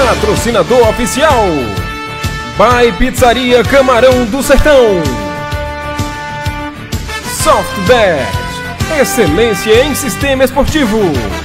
Patrocinador oficial By Pizzaria Camarão do Sertão. Softbet, excelência em sistema esportivo.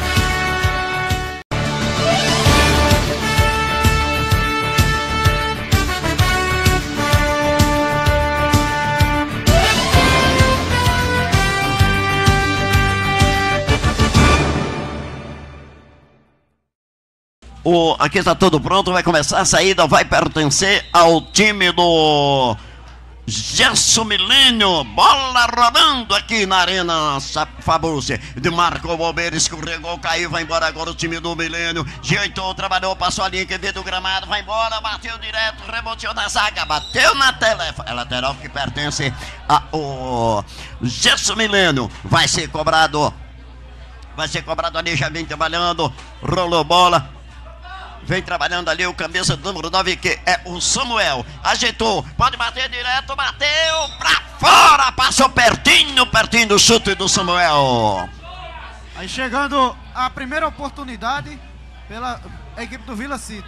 Aqui está tudo pronto, vai começar a saída, vai pertencer ao time do Gerson Milênio. Bola rolando aqui na Arena Fabrúcia. De Marco Bombeiro, escorregou, caiu, vai embora agora o time do Milênio. Jeitou, trabalhou, passou a linha que veio do gramado, vai embora, bateu direto, reboteou na zaga, bateu na é lateral que pertence ao Gerson Milênio. Vai ser cobrado ali, já vem trabalhando, rolou bola. Vem trabalhando ali o camisa do número 9, que é o Samuel. Ajeitou, pode bater direto, bateu pra fora, passou pertinho do chute do Samuel. Aí chegando a primeira oportunidade pela equipe do Vila City.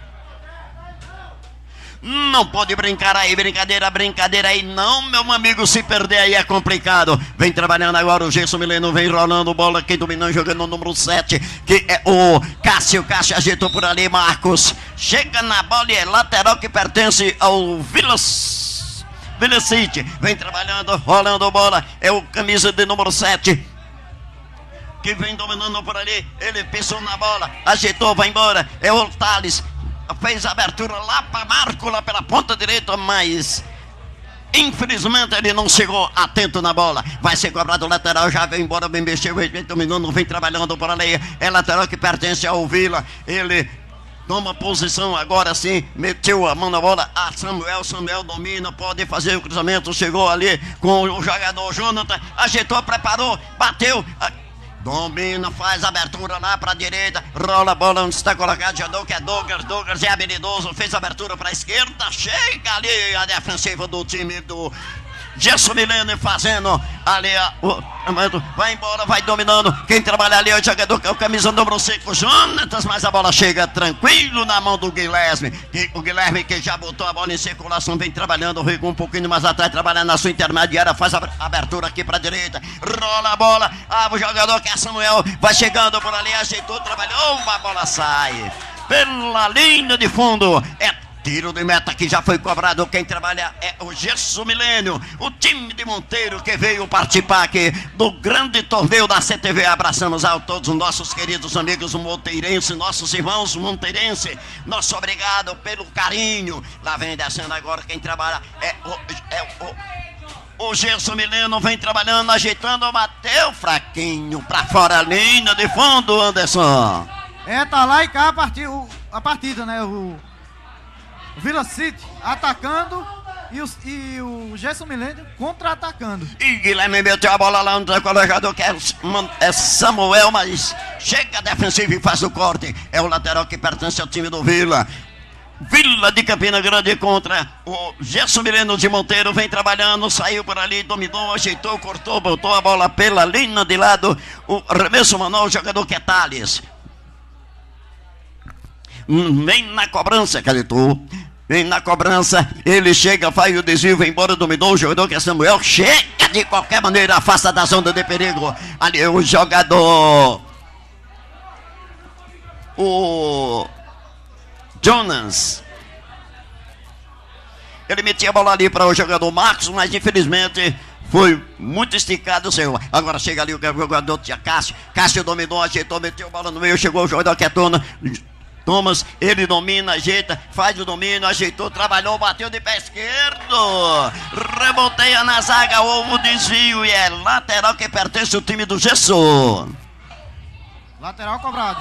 Não pode brincar aí, brincadeira aí não, meu amigo, se perder aí é complicado. Vem trabalhando agora o Gerson Milênio, vem rolando bola, quem dominando, jogando no número 7, que é o Cássio. Cássio ajeitou por ali, Marcos. Chega na bola e é lateral que pertence ao Vila City. Vem trabalhando, rolando bola, é o camisa de número 7. Que vem dominando por ali, ele pisou na bola, ajeitou, vai embora, é o Thales. Fez a abertura lá para Marco, lá pela ponta direita, mas infelizmente ele não chegou atento na bola. Vai ser cobrado o lateral, já veio embora, bem mexeu, vem dominando, vem trabalhando por ali. É lateral que pertence ao Vila. Ele toma posição agora sim, meteu a mão na bola. Samuel domina, pode fazer o cruzamento. Chegou ali com o jogador Jonathan, ajeitou, preparou, bateu. Domina, faz a abertura lá para a direita, rola a bola onde está colocado o jogador, que é Douglas é habilidoso, fez a abertura para a esquerda, chega ali a defensiva do time do Gerson Milênio fazendo ali vai embora, vai dominando. Quem trabalha ali é o jogador que é o camisa número 5, Jonatas, mas a bola chega tranquilo na mão do Guilherme. O Guilherme que já botou a bola em circulação, vem trabalhando, recua um pouquinho mais atrás, trabalhando na sua intermediária, faz a abertura aqui para a direita, rola a bola, o jogador que é Samuel, vai chegando por ali, ajeitou, trabalhou, a bola sai pela linha de fundo. É tiro de meta que já foi cobrado. Quem trabalha é o Gerson Milênio, o time de Monteiro que veio participar aqui do grande torneio da CTV. Abraçamos a todos os nossos queridos amigos monteirenses, nossos irmãos monteirenses. Nosso obrigado pelo carinho. Lá vem descendo agora quem trabalha é o Gerson Milênio, vem trabalhando, ajeitando, bateu fraquinho pra fora a linha de fundo, Anderson. Tá lá e cá a partida, né? O Vila City atacando e o Gerson Milênio contra-atacando. E Guilherme meteu a bola lá onde o jogador que é Samuel, mas chega defensivo e faz o corte. É o lateral que pertence ao time do Vila. Vila de Campina Grande contra o Gerson Milênio de Monteiro. Vem trabalhando, saiu por ali, dominou, ajeitou, cortou, botou a bola pela linha de lado. O arremesso manual, o jogador que é Thales. Vem na cobrança, Calitu. Vem na cobrança, ele chega, faz o desvio, vem embora, dominou o jogador que é Samuel. Chega de qualquer maneira, afasta da zona de perigo. Ali é o jogador, o Jonas. Ele metia a bola ali para o jogador Marcos, mas infelizmente foi muito esticado o seu. Agora chega ali o jogador tinha Cássio. Cássio dominou, ajeitou, meteu a bola no meio, chegou o jogador que é Thomas, ele domina, ajeita, faz o domínio, ajeitou, trabalhou, bateu de pé esquerdo, reboteia na zaga, houve o desvio e é lateral que pertence ao time do Gerson. Lateral cobrado.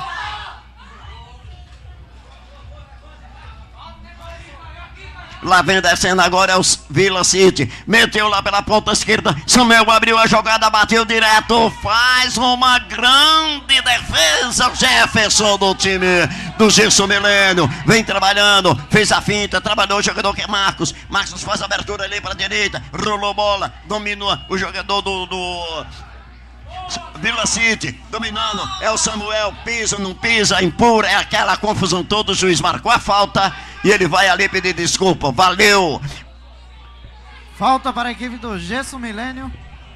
Lá vem descendo agora é o Vila City. Meteu lá pela ponta esquerda. Samuel abriu a jogada, bateu direto. Faz uma grande defesa. O Jefferson do time do Gerson Milênio. Vem trabalhando, fez a finta, trabalhou o jogador que é Marcos. Marcos faz a abertura ali para a direita. Rolou bola, dominou o jogador do Vila City, dominando, é o Samuel, pisa, não pisa, impura, é aquela confusão toda, o juiz marcou a falta e ele vai ali pedir desculpa, valeu. Falta para a equipe do Gesso Milênio.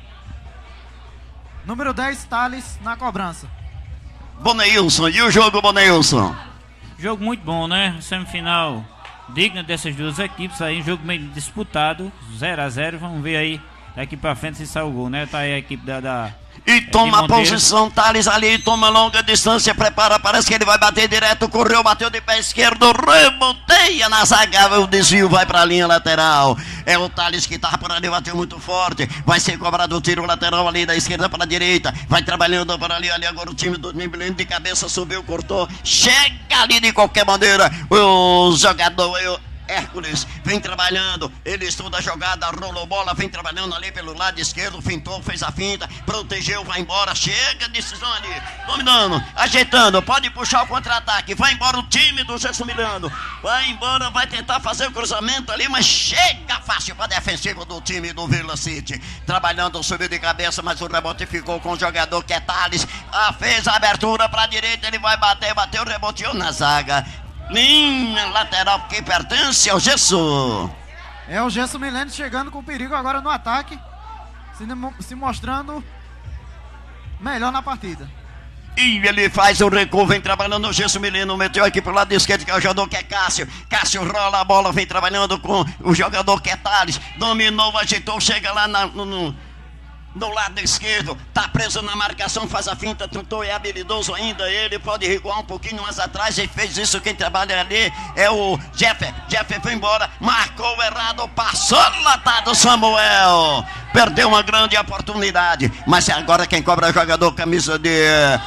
Número 10, Thales, na cobrança. Boneilson, e o jogo, Boneilson? Jogo muito bom, né? Semifinal digna dessas duas equipes aí, um jogo meio disputado, 0-0, vamos ver aí daqui pra frente se sai o gol, né? Tá aí a equipe E toma a posição, Thales ali, toma longa distância, prepara, parece que ele vai bater direto, correu, bateu de pé esquerdo, reboteia na zaga, o desvio vai pra linha lateral. É o Thales que tá por ali, bateu muito forte, vai ser cobrado o tiro lateral ali da esquerda para a direita, vai trabalhando para ali agora o time do Milênio de cabeça, subiu, cortou, chega ali de qualquer maneira, o jogador... Hércules vem trabalhando, ele estuda a jogada, rolou bola, vem trabalhando ali pelo lado esquerdo, fintou, fez a finta, protegeu, vai embora, chega, decisão ali, dominando, ajeitando, pode puxar o contra-ataque, vai embora o time do Gesso Milênio, vai embora, vai tentar fazer o cruzamento ali, mas chega fácil para a defensiva do time do Vila City, trabalhando, subiu de cabeça, mas o rebote ficou com o jogador que é Thales, fez a abertura para a direita, ele vai bater, bateu, reboteou na zaga. Linha lateral que pertence ao Gesso. É o Gesso Milênio chegando com perigo agora no ataque, se mostrando melhor na partida. E ele faz o recuo, vem trabalhando o Gesso Milênio, meteu aqui pro lado esquerdo, que é o jogador que é Cássio. Cássio rola a bola, vem trabalhando com o jogador que é Thales. Dominou, ajeitou, chega lá do lado esquerdo, tá preso na marcação, faz a finta, tentou, é habilidoso ainda, ele pode recuar um pouquinho mais atrás, ele fez isso, quem trabalha ali é o Jeff foi embora, marcou errado, passou latado Samuel, perdeu uma grande oportunidade, mas agora quem cobra é o jogador camisa de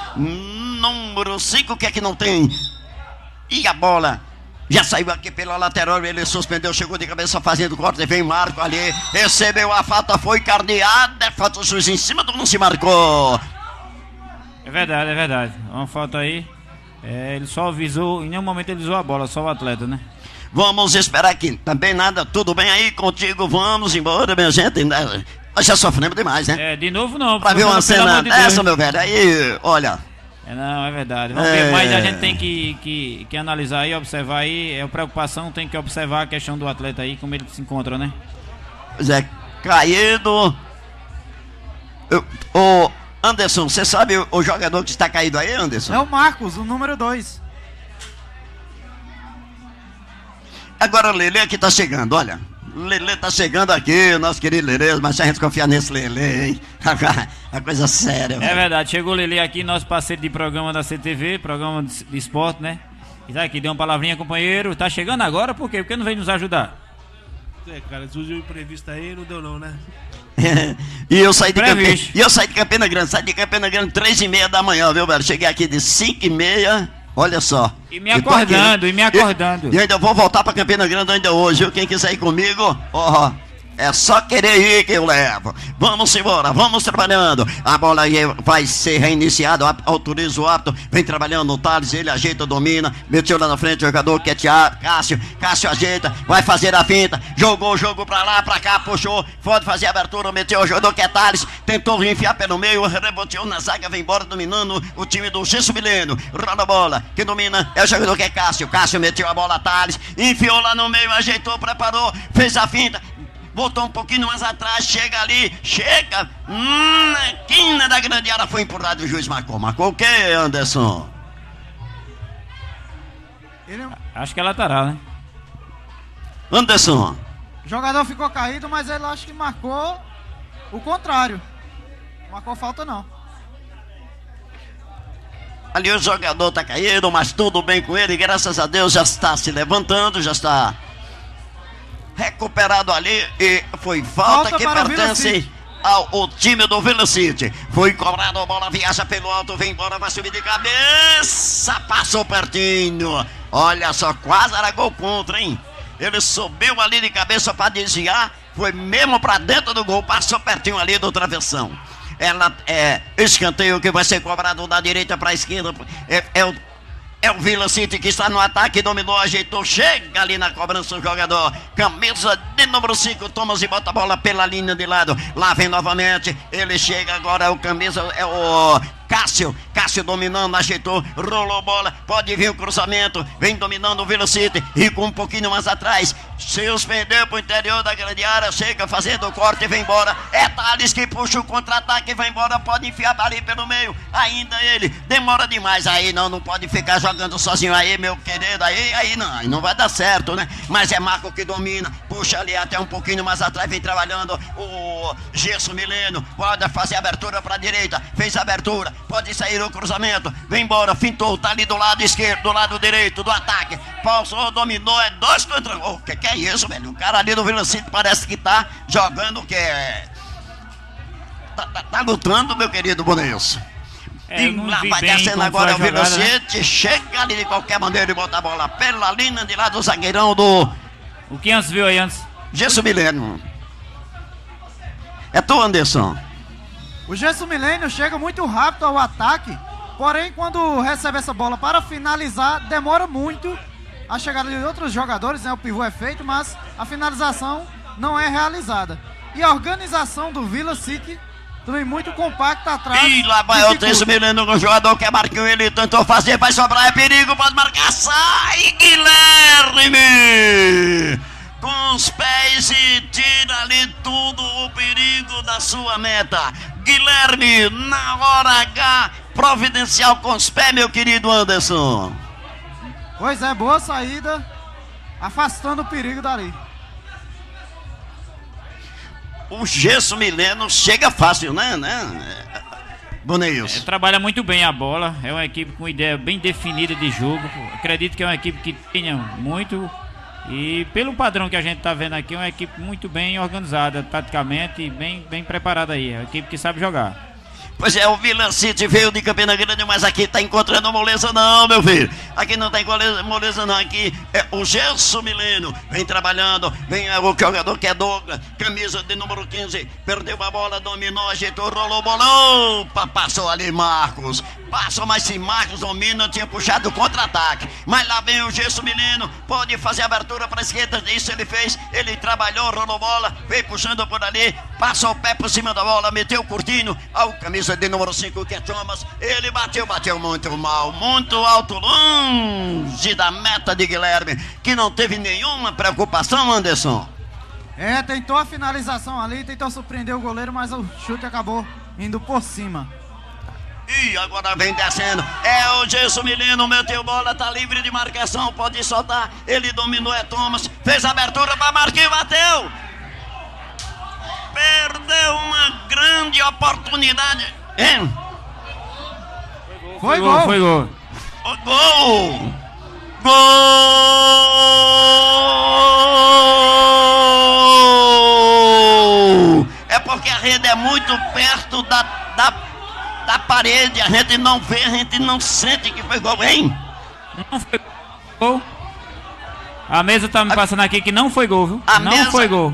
número 5, que é que não tem, e a bola já saiu aqui pela lateral, ele suspendeu, chegou de cabeça fazendo corte, vem Marco ali, recebeu a falta, foi cardeada, falta o juiz em cima do não se marcou. É verdade, uma falta aí, ele só avisou, em nenhum momento ele usou a bola, só o atleta, né? Vamos esperar aqui, também nada, tudo bem aí contigo, vamos embora, minha gente, nós já sofremos demais, né? De novo não. Pra ver uma cena dessa, meu velho, aí, olha... Não, é verdade. Vamos ver, mas a gente tem que analisar e observar aí. É a preocupação, tem que observar a questão do atleta aí, como ele se encontra, né? Zé, caído. Ô, Anderson, você sabe o jogador que está caído aí, Anderson? É o Marcos, o número 2. Agora o Lelê que tá chegando, olha. Lelê tá chegando aqui, nosso querido Lelê, mas se a gente confiar nesse Lelê, hein? A coisa séria. É verdade, chegou o Lelê aqui, nosso parceiro de programa da CTV, programa de esporte, né? E tá aqui, deu uma palavrinha, companheiro. Tá chegando agora, por quê? Porque não veio nos ajudar. Cara, surgiu um imprevisto aí, não deu não, né? E eu saí de Campina Grande, saí de Campina Grande 3h30 da manhã, viu, velho? Cheguei aqui de 5h30. Olha só. E me acordando. E ainda vou voltar pra Campina Grande ainda hoje, viu? Quem quiser ir comigo, ó, é só querer ir que eu levo. Vamos embora, vamos trabalhando. A bola aí vai ser reiniciada, autoriza o árbitro, vem trabalhando o Thales, ele ajeita, domina, meteu lá na frente o jogador que é Cássio ajeita, vai fazer a finta, jogou o jogo pra lá, pra cá, puxou, pode fazer a abertura, meteu o jogador que é Thales, tentou enfiar pelo meio, reboteou na zaga, vem embora dominando o time do Gesso Milênio, roda a bola, quem domina é o jogador que é Cássio meteu a bola, Thales, enfiou lá no meio, ajeitou, preparou, fez a finta, voltou um pouquinho mais atrás, chega ali, na quina da grande área, foi empurrado, o juiz marcou o quê, Anderson? Acho que é lateral, né? Anderson. O jogador ficou caído, mas ele acho que marcou o contrário. Não marcou falta não. Ali o jogador tá caído, mas tudo bem com ele, graças a Deus já está se levantando, já está recuperado ali e foi falta que pertence ao time do Vila City. Foi cobrado, a bola viaja pelo alto, vem embora, vai subir de cabeça, passou pertinho. Olha só, quase era gol contra, hein? Ele subiu ali de cabeça para desviar, foi mesmo para dentro do gol, passou pertinho ali do travessão. Ela é escanteio que vai ser cobrado da direita para a esquerda. É o Vila City que está no ataque, dominou, ajeitou, chega ali na cobrança o jogador. Camisa de número 5, Thomas e bota a bola pela linha de lado. Lá vem novamente, ele chega agora, o camisa é o Cássio dominando, ajeitou, rolou bola, pode vir o cruzamento, vem dominando o Vila City, e com um pouquinho mais atrás, suspendeu pro interior da grande área, chega fazendo o corte e vem embora. É Thales que puxa o contra-ataque, vai embora, pode enfiar ali pelo meio, ainda ele, demora demais, aí não pode ficar jogando sozinho aí, meu querido, aí não vai dar certo, né? Mas é Marco que domina, puxa ali até um pouquinho mais atrás, vem trabalhando o Gerson Mileno, pode fazer abertura pra direita, fez abertura, pode sair o cruzamento, vem embora, fintou, tá ali do lado esquerdo, do lado direito do ataque, passou, dominou, é 2 contra 1. O que é isso, velho? O cara ali do Vila City parece que tá jogando o que é... Tá lutando, meu querido Bonilson. E lá vai descendo agora o Vila City, né? Chega ali de qualquer maneira e bota a bola pela linha de lá do zagueirão do... O que antes viu aí antes? Gerson Mileno. É tu, Anderson. O Gerson Milênio chega muito rápido ao ataque, porém quando recebe essa bola para finalizar, demora muito a chegada de outros jogadores, né? O pivô é feito, mas a finalização não é realizada. E a organização do Vila City também muito compacta atrás. E lá vai o Gerson Mileno com o jogador que é Marquinhos, ele tentou fazer, vai sobrar, é perigo, pode marcar, sai Guilherme! Com os pés e tira ali tudo o perigo da sua meta. Guilherme, na hora H, providencial com os pés, meu querido Anderson. Pois é, boa saída, afastando o perigo dali. O Gerson Mileno chega fácil, né? Boneilson. Trabalha muito bem a bola, é uma equipe com ideia bem definida de jogo. Acredito que é uma equipe que tenha muito... E pelo padrão que a gente tá vendo aqui, é uma equipe muito bem organizada, taticamente, e bem preparada aí. É uma equipe que sabe jogar. Pois é, o Vila City veio de Campina Grande, mas aqui tá encontrando moleza não, meu filho. Aqui não tem moleza não, aqui é o Gerson Mileno. Vem trabalhando, vem o jogador que é Douglas, camisa de número 15, perdeu a bola, dominou, ajeitou, rolou, bolão, passou ali Marcos. Passou, mas se Marcos domina, tinha puxado o contra-ataque. Mas lá vem o Gerson Mileno, pode fazer abertura para a esquerda, isso ele fez, ele trabalhou, rolou bola, veio puxando por ali, passou o pé por cima da bola, meteu o curtinho, ao camisa de número 5 que é Thomas, ele bateu muito mal, muito alto, longe da meta de Guilherme, que não teve nenhuma preocupação, Anderson. Tentou a finalização ali, tentou surpreender o goleiro, mas o chute acabou indo por cima. E agora vem descendo, é o Gerson Mileno, meteu bola, tá livre de marcação, pode soltar, ele dominou, é Thomas, fez abertura para Marquinhos, bateu, perdeu uma grande oportunidade, hein? Foi gol. Gol! É porque a rede é muito perto da parede, a gente não vê, a gente não sente que foi gol, hein? Não foi gol. A mesa tá me passando aqui que não foi gol, viu? Não foi gol.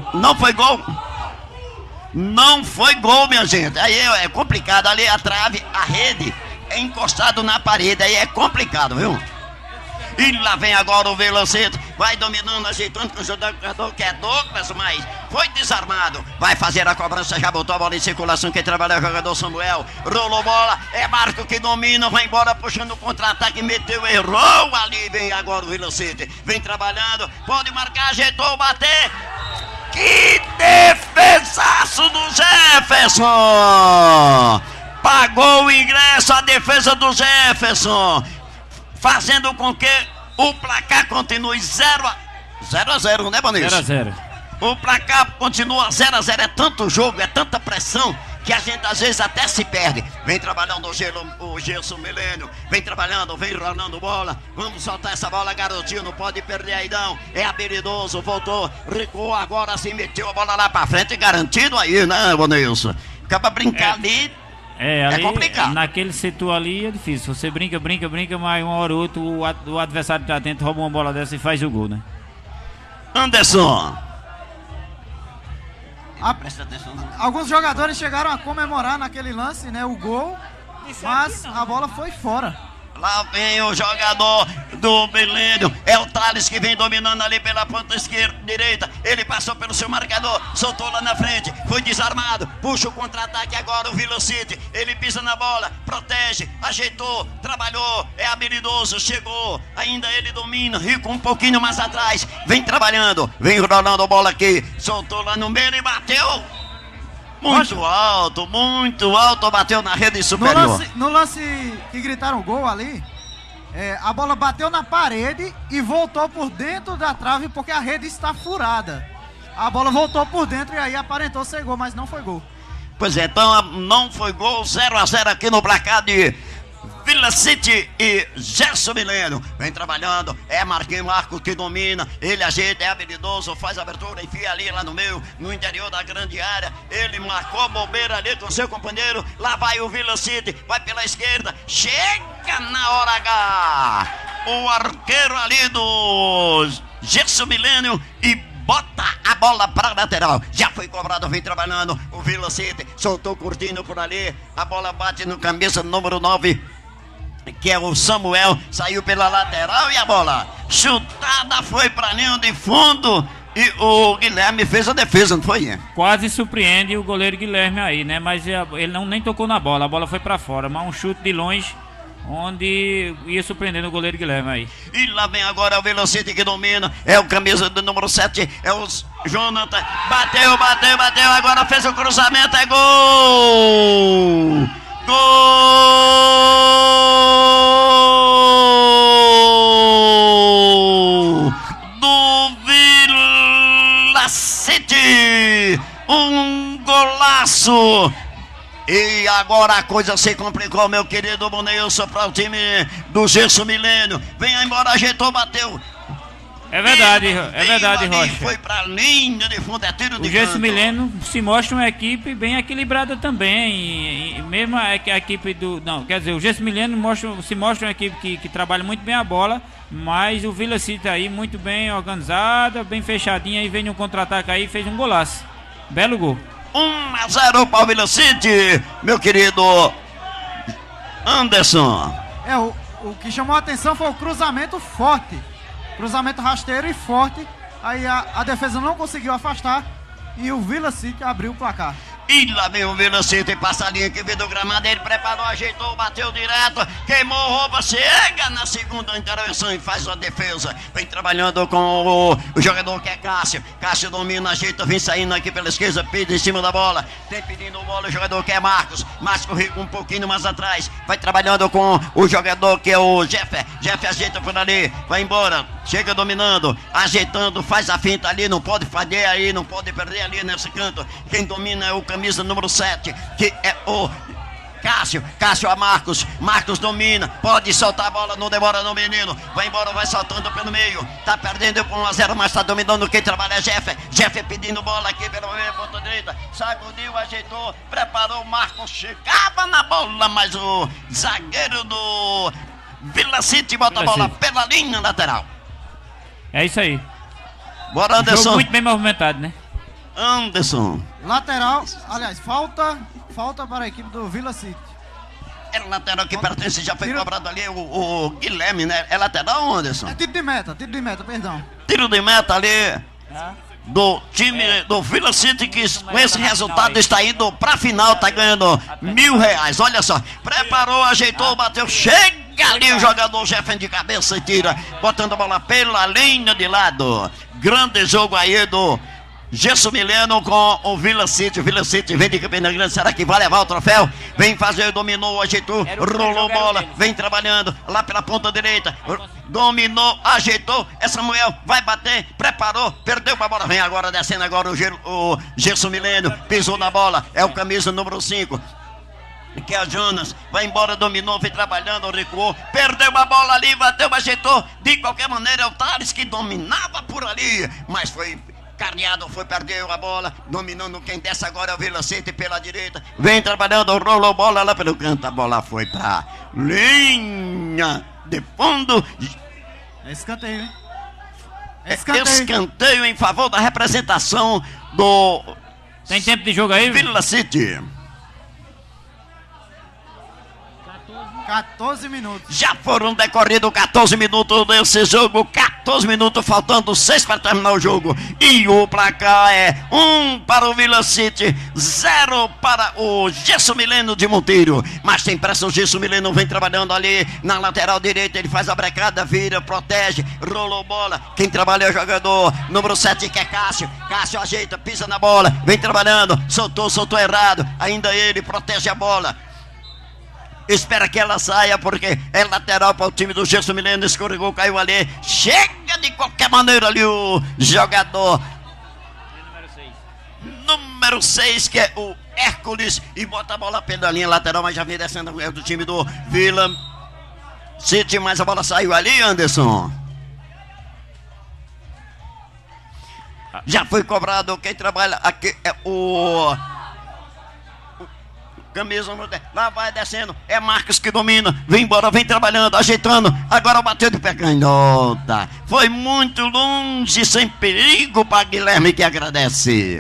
Não foi gol, minha gente. Aí é complicado, ali a trave, a rede é encostado na parede, aí é complicado, viu? E lá vem agora o Vila City, vai dominando, ajeitando com o jogador que é Douglas, mas foi desarmado. Vai fazer a cobrança, já botou a bola em circulação, quem trabalha é o jogador Samuel. Rolou bola, é Marco que domina, vai embora puxando o contra-ataque, meteu, errou ali, vem agora o Vila City. Vem trabalhando, pode marcar, ajeitou, bater. Que defesaço do Jefferson! Pagou o ingresso a defesa do Jefferson, fazendo com que o placar continue 0-0, né, Bonilson? 0-0. O placar continua 0-0, é tanto jogo, é tanta pressão, que a gente às vezes até se perde. Vem trabalhando o Gerson Mileno, vem trabalhando, vem rolando bola. Vamos soltar essa bola, garotinho, não pode perder aí não. É habilidoso, voltou, recuou agora, se meteu a bola lá pra frente, garantido aí, né, Bonilson? Acaba brincar ali. Ali, complicado. Naquele setor ali é difícil. Você brinca, mas uma hora ou outra o adversário tá dentro, rouba uma bola dessa e faz o gol, né? Anderson. Presta atenção. Alguns jogadores chegaram a comemorar naquele lance, né? O gol, mas a bola foi fora. Lá vem o jogador do Milênio. É o Thales que vem dominando ali pela ponta esquerda, direita. Ele passou pelo seu marcador, soltou lá na frente, foi desarmado, puxa o contra-ataque agora o Vila City. Ele pisa na bola, protege, ajeitou, trabalhou, é habilidoso, chegou. Ainda ele domina, Rico um pouquinho mais atrás. Vem trabalhando, vem rolando a bola aqui. Soltou lá no meio e bateu. Muito alto, bateu na rede superior. No lance que gritaram gol ali, a bola bateu na parede e voltou por dentro da trave porque a rede está furada. A bola voltou por dentro e aí aparentou ser gol, mas não foi gol. Pois é, então não foi gol, 0-0 aqui no placar de Vila City e Gerson Milênio. Vem trabalhando, é Marcos que domina, ele ajeita, é habilidoso, faz abertura, enfia ali lá no meio, no interior da grande área. Ele marcou bobeira ali com seu companheiro. Lá vai o Vila City, vai pela esquerda, chega na hora H. O arqueiro ali do Gerson Milênio e bota a bola para a lateral. Já foi cobrado, vem trabalhando o Vila City, soltou curtindo por ali. A bola bate no camisa número 9, que é o Samuel, saiu pela lateral e a bola chutada foi para linha de fundo e o Guilherme fez a defesa, não foi? Quase surpreende o goleiro Guilherme aí, né? Mas ele nem tocou na bola, a bola foi para fora, mas um chute de longe onde ia surpreendendo o goleiro Guilherme aí. E lá vem agora o Vila City que domina, é o camisa do número 7, é o Jonathan, bateu, agora fez o cruzamento, é gol! Gol do Vila City, um golaço. E agora a coisa se complicou, meu querido Bonilson, para o time do Gerson Milênio. Vem embora, ajeitou, bateu. É verdade, Rocha. Foi pra linha de fundo, é tiro de canto. O Gerson Milênio se mostra uma equipe bem equilibrada também. E mesmo a equipe do... Não, quer dizer, o Gerson Milênio se mostra uma equipe que trabalha muito bem a bola, mas o Vila City aí muito bem organizada, bem fechadinha, e vem no contra-ataque aí e fez um golaço. Belo gol. 1-0 para o Vila City, meu querido Anderson. O que chamou a atenção foi o cruzamento forte. Cruzamento rasteiro e forte. Aí a defesa não conseguiu afastar e o Vila City abriu o placar. E lá vem o Vila City, passa a linha que veio do gramado, ele preparou, ajeitou, bateu direto, queimou roupa, chega na segunda intervenção e faz a defesa. Vem trabalhando com o jogador que é Cássio. Cássio domina, ajeita, vem saindo aqui pela esquerda, pede em cima da bola. Tem pedindo bola o jogador que é Marcos. Marcos Rico um pouquinho mais atrás. Vai trabalhando com o jogador que é o Jeff. Jeff ajeita por ali, vai embora. Chega dominando, ajeitando, faz a finta ali, não pode fazer aí, não pode perder ali nesse canto. Quem domina é o camisa número 7, que é o Cássio. Cássio a Marcos. Marcos domina, pode soltar a bola, não demora no menino. Vai embora, vai saltando pelo meio. Tá perdendo por 1-0, mas tá dominando. Quem trabalha é Jeff. Jeff pedindo bola aqui pela meia ponta direita. Sacudiu, ajeitou, preparou. Marcos chegava na bola, mas o zagueiro do Vila City bota a bola pela linha lateral. É isso aí. Bora, Anderson. Jogo muito bem movimentado, né? Anderson. Lateral, aliás, falta para a equipe do Vila City. É lateral que pertence, já foi cobrado ali o Guilherme, né? É lateral, Anderson? É tiro de meta, perdão. Tiro de meta ali do time do Vila City, que com esse resultado está indo pra final, tá ganhando R$1.000. Olha só, preparou, ajeitou, bateu, chega ali o jogador Jeff de cabeça e tira, botando a bola pela linha de lado. Grande jogo aí do Gerson Milênio com o Vila City. O Vila City vem de Campina Grande. Será que vai levar o troféu? Vem fazer, dominou, ajeitou, rolou bola, vem trabalhando lá pela ponta direita. Dominou, ajeitou. É Samuel, vai bater, preparou, perdeu a bola. Vem agora descendo agora o Gerson Milênio. Pisou na bola, é o camisa número 5. Que é o Jonas, vai embora, dominou, vem trabalhando, recuou, perdeu a bola ali, bateu, ajeitou. De qualquer maneira, é o Thales que dominava por ali, mas foi carneado, foi, perdeu a bola, dominando. Quem desce agora é o Vila City pela direita, vem trabalhando, rolou bola lá pelo canto, a bola foi pra linha de fundo. É escanteio, hein? É escanteio em favor da representação do... Tem tempo de jogo aí? Vila City. 14 minutos. Já foram decorridos 14 minutos desse jogo. 14 minutos, faltando 6 para terminar o jogo. E o placar é 1 para o Vila City, 0 para o Gesso Mileno de Monteiro. Mas tem pressa, o Gesso Mileno vem trabalhando ali na lateral direita. Ele faz a brecada, vira, protege, rolou bola. Quem trabalha é o jogador número 7, que é Cássio. Cássio ajeita, pisa na bola, vem trabalhando, soltou errado. Ainda ele protege a bola. Espera que ela saia, porque é lateral para o time do Gesso Mileno. Escorregou, caiu ali. Chega de qualquer maneira ali o jogador número 6, que é o Hércules, e bota a bola pela linha lateral, mas já vem descendo o erro do time do Vila City. Mas a bola saiu ali, Anderson. Já foi cobrado. Quem trabalha aqui é o camisa número 10. Lá vai descendo. É Marcos que domina. Vem embora, vem trabalhando, ajeitando. Agora bateu de pé canhota. Foi muito longe, sem perigo para Guilherme, que agradece.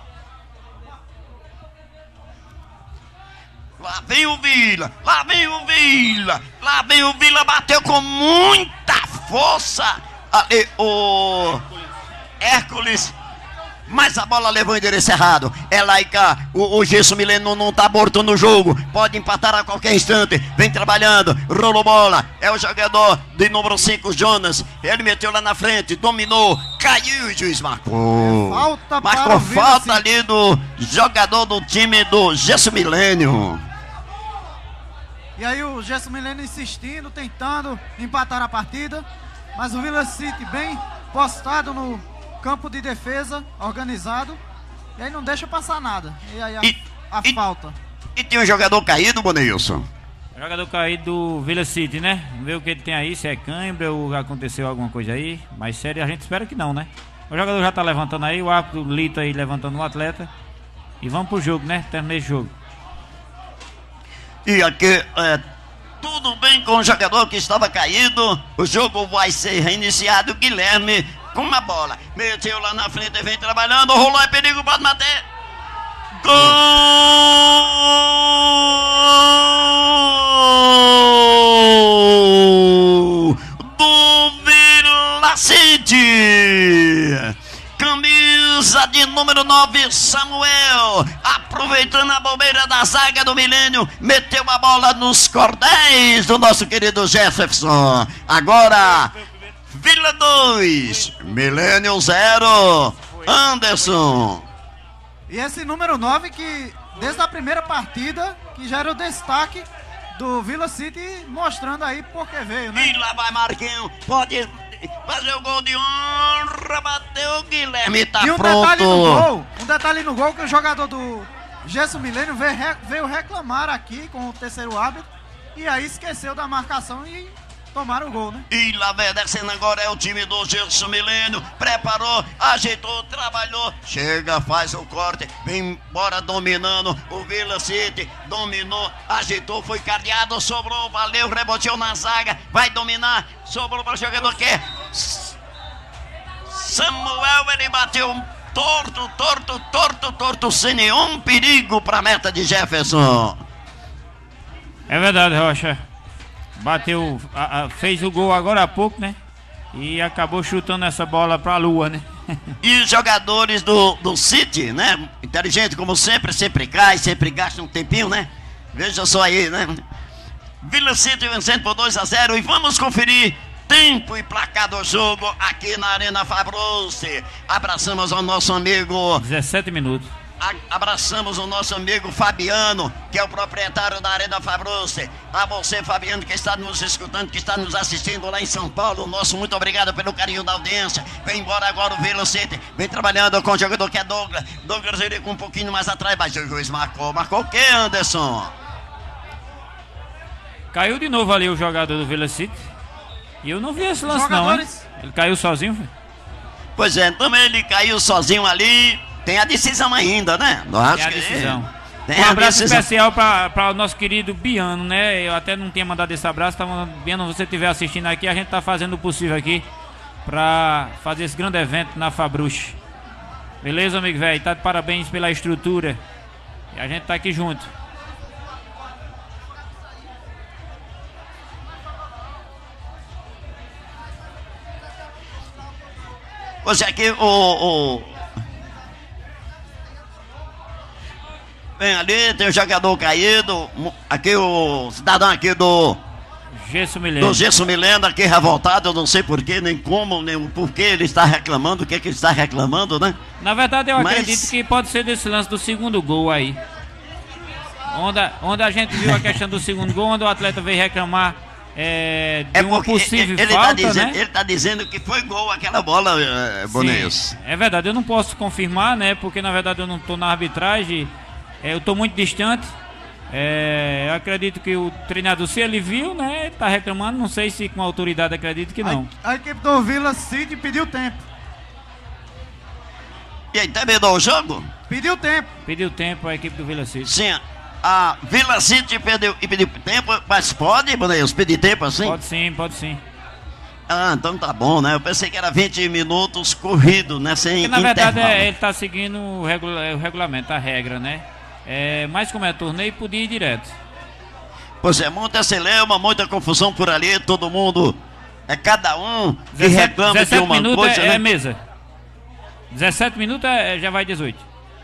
Lá vem o Vila. Lá vem o Vila. Lá vem o Vila. Bateu com muita força. Ali o Hércules. Mas a bola levou o endereço errado. É lá e cá. O Gesso Mileno não tá morto no jogo. Pode empatar a qualquer instante. Vem trabalhando. Rolou bola. É o jogador de número 5, Jonas. Ele meteu lá na frente. Dominou. Caiu e o juiz marcou. Falta marcou para o falta Vila ali do jogador do time do Gesso Milênio. E aí o Gesso Mileno insistindo, tentando empatar a partida. Mas o Vila City bem postado no campo de defesa, organizado. E aí não deixa passar nada. E aí a falta. E tem um jogador caído, Boneilson? Jogador caído do Vila City, né? Vamos ver o que ele tem aí, se é cãibra ou aconteceu alguma coisa aí. Mas sério, a gente espera que não, né? O jogador já tá levantando aí, o árbitro Lito aí levantando o atleta. E vamos pro jogo, né? Terminei o jogo. E aqui, tudo bem com o jogador que estava caído. O jogo vai ser reiniciado. Guilherme com uma bola. Meteu lá na frente, vem trabalhando. Rolou, é perigo, pode bater. Gol do Vila City. Camisa de número 9, Samuel, aproveitando a bobeira da zaga do Milênio, meteu a bola nos cordéis do nosso querido Jefferson. Agora, Vila 2, Milênio 0, Anderson. E esse número 9 que, desde a primeira partida, que já era o destaque do Vila City, mostrando aí por que veio, né? E lá vai Marquinhos, pode fazer o gol de honra, bateu o Guilherme, tá e pronto. Um detalhe no gol que o jogador do Gesso Milênio veio reclamar aqui com o terceiro árbitro e aí esqueceu da marcação e tomaram o gol, né? E lá vai descendo agora é o time do Gesso Milênio, preparou, ajeitou, trabalhou, chega, faz o corte, vem embora dominando o Vila City, dominou, ajeitou, foi cardeado, sobrou, valeu, reboteou na zaga, vai dominar, sobrou para o jogador que é Samuel, ele bateu torto, sem nenhum perigo para a meta de Jefferson. É verdade, Rocha. Bateu, fez o gol agora há pouco, né? E acabou chutando essa bola pra lua, né? E os jogadores do City, né? Inteligente como sempre cai, sempre gasta um tempinho, né? Veja só aí, né? Vila City vencendo por 2-0 e vamos conferir tempo e placar do jogo aqui na Arena Fabrussi. Abraçamos ao nosso amigo 17 minutos. Abraçamos o nosso amigo Fabiano, que é o proprietário da Arena Fabrussi. A você, Fabiano, que está nos escutando, que está nos assistindo lá em São Paulo, nosso muito obrigado pelo carinho da audiência. Vem embora agora o Vila City, vem trabalhando com o jogador que é Douglas. Douglas ele com um pouquinho mais atrás, mas o juiz marcou o que, Anderson? Caiu de novo ali o jogador do Vila City. E eu não vi esse lance não, hein? Ele caiu sozinho, filho? Pois é, também ele caiu sozinho ali. Tem a decisão ainda, né? Tem a decisão. Um abraço especial para o nosso querido Biano, né? Eu até não tinha mandado esse abraço. Biano, se você estiver assistindo aqui, a gente tá fazendo o possível aqui para fazer esse grande evento na Fabrussi. Beleza, amigo velho? Tá de parabéns pela estrutura. E a gente tá aqui junto. Pois é, aqui Vem ali, tem um jogador caído. Aqui o cidadão aqui do Gesso Mileno. Do Gesso Mileno aqui revoltado, eu não sei porquê, nem como, nem o porquê ele está reclamando, o que é que ele está reclamando, né? Na verdade, eu acredito que pode ser desse lance do segundo gol aí. Onde a gente viu a questão do segundo gol, onde o atleta veio reclamar de uma possível falta, né? Ele está dizendo que foi gol aquela bola, Boneus. É verdade, eu não posso confirmar, né? Porque na verdade eu não estou na arbitragem, eu estou muito distante. Eu acredito que o treinador, se ele viu, né, tá reclamando, não sei se com a autoridade, acredito que não. A equipe do Vila City pediu tempo. E aí, terminou o jogo? Pediu tempo. Pediu tempo a equipe do Vila City. Sim, a Vila City pediu tempo, mas pode, Boneus, pedir tempo assim? Pode sim. Ah, então tá bom, né? Eu pensei que era 20 minutos corrido, né? Sem porque, na verdade, intervalo. ele tá seguindo o regulamento, a regra, né? Mas como é torneio, podia ir direto. Pois é, muita celeuma, muita confusão por ali, todo mundo, cada um que reclama de uma minutos coisa, né? Mesa. 17 minutos já vai 18.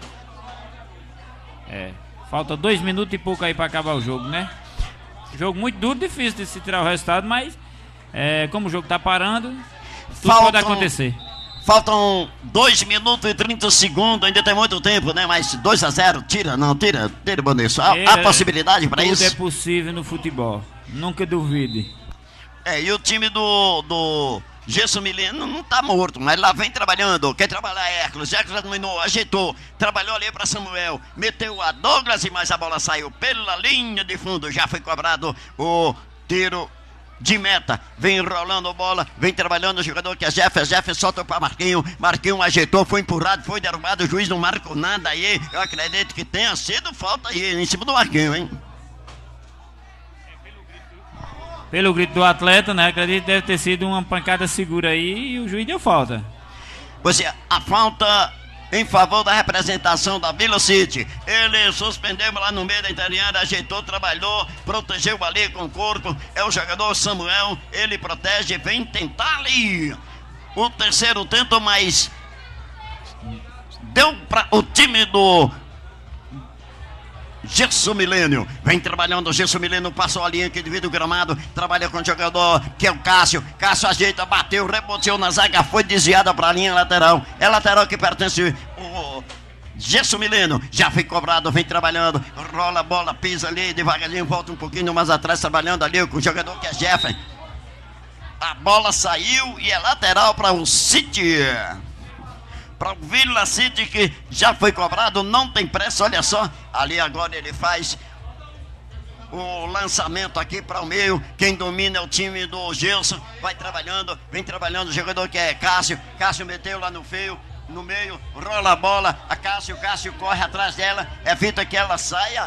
Falta 2 minutos e pouco aí pra acabar o jogo, né? Jogo muito duro, difícil de se tirar o resultado, mas como o jogo tá parando, tudo pode acontecer. Faltam 2 minutos e 30 segundos, ainda tem muito tempo, né? Mas 2-0, tira, Boneus. Há possibilidade pra isso? Tudo é possível no futebol, nunca duvide. E o time do Gesso Mileno não tá morto, mas lá vem trabalhando. Quer trabalhar Hércules dominou, ajeitou, trabalhou ali pra Samuel, meteu a Douglas, mas a bola saiu pela linha de fundo. Já foi cobrado o tiro de meta, vem enrolando a bola, vem trabalhando o jogador que é Jeff solta para Marquinhos ajeitou, foi empurrado, foi derrubado, o juiz não marcou nada aí. Eu acredito que tenha sido falta aí em cima do Marquinhos, hein? Pelo grito do atleta, né? Acredito que deve ter sido uma pancada segura aí e o juiz deu falta. Pois é, a falta em favor da representação da Vila City. Ele suspendeu lá no meio da interioridade, ajeitou, trabalhou, protegeu ali com o corpo. É o jogador Samuel, ele protege, vem tentar ali o terceiro tento, mas deu para o time do Gesso Milênio. Vem trabalhando o Gesso Milênio, passou a linha aqui devido ao gramado, trabalha com o jogador que é o Cássio ajeita, bateu, reboteou na zaga, foi desviada para a linha lateral. É lateral que pertence o Gesso Milênio, já foi cobrado, vem trabalhando, rola a bola, pisa ali devagarinho, volta um pouquinho mais atrás, trabalhando ali com o jogador que é Jeff. A bola saiu e é lateral para o City, para o Vila City, que já foi cobrado, não tem pressa, olha só, ali agora ele faz o lançamento aqui para o meio, quem domina é o time do Gilson, vai trabalhando, vem trabalhando o jogador que é Cássio meteu lá no meio, rola a bola, a Cássio corre atrás dela, é fita que ela saia,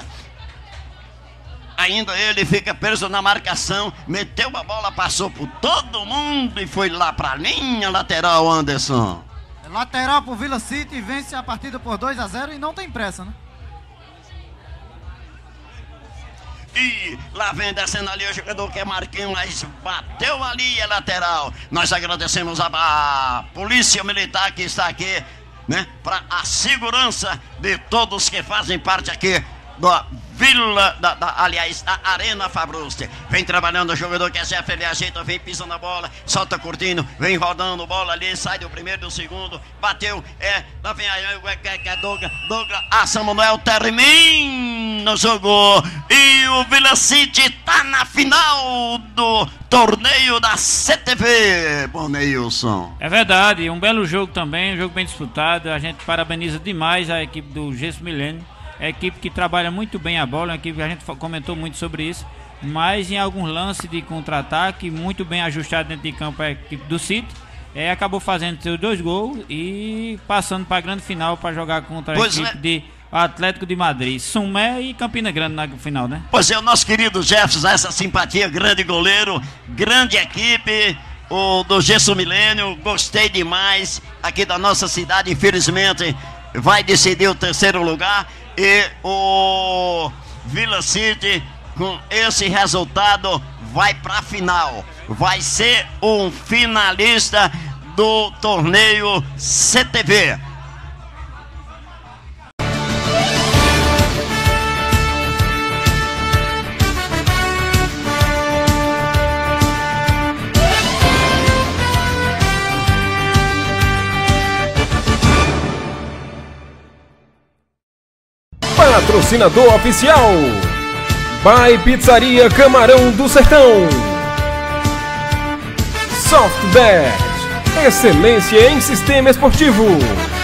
ainda ele fica preso na marcação, meteu a bola, passou por todo mundo e foi lá para a linha lateral, Anderson. Lateral pro Vila City, vence a partida por 2-0 e não tem pressa, né? E lá vem descendo ali o jogador que é Marquinhos, mas bateu ali, é lateral. Nós agradecemos a Polícia Militar que está aqui, né? Para a segurança de todos que fazem parte aqui da Vila, aliás, da Arena Fabruste. Vem trabalhando o jogador que é Jeff, ele ajeita, vem pisando a bola, solta curtindo, vem rodando bola ali, sai do primeiro, do segundo, bateu, lá vem aí, Douglas, Samuel termina o jogo, e o Vila City tá na final do torneio da CTV, Boneilson. É verdade, um belo jogo também, um jogo bem disputado, a gente parabeniza demais a equipe do Gesso Milênio. É equipe que trabalha muito bem a bola, é uma equipe que a gente comentou muito sobre isso, mas em alguns lances de contra-ataque, muito bem ajustado dentro de campo a equipe do City, acabou fazendo seus 2 gols e passando para a grande final para jogar contra a equipe de Atlético de Madrid, Sumé e Campina Grande na final, né? Pois é, o nosso querido Jefferson, essa simpatia, grande goleiro, grande equipe, o do Gesso Milênio, gostei demais aqui da nossa cidade, infelizmente vai decidir o terceiro lugar. E o Vila City, com esse resultado, vai para a final. Vai ser um finalista do torneio CTV. Patrocinador oficial: By Pizzaria Camarão do Sertão. Softbet, excelência em sistema esportivo.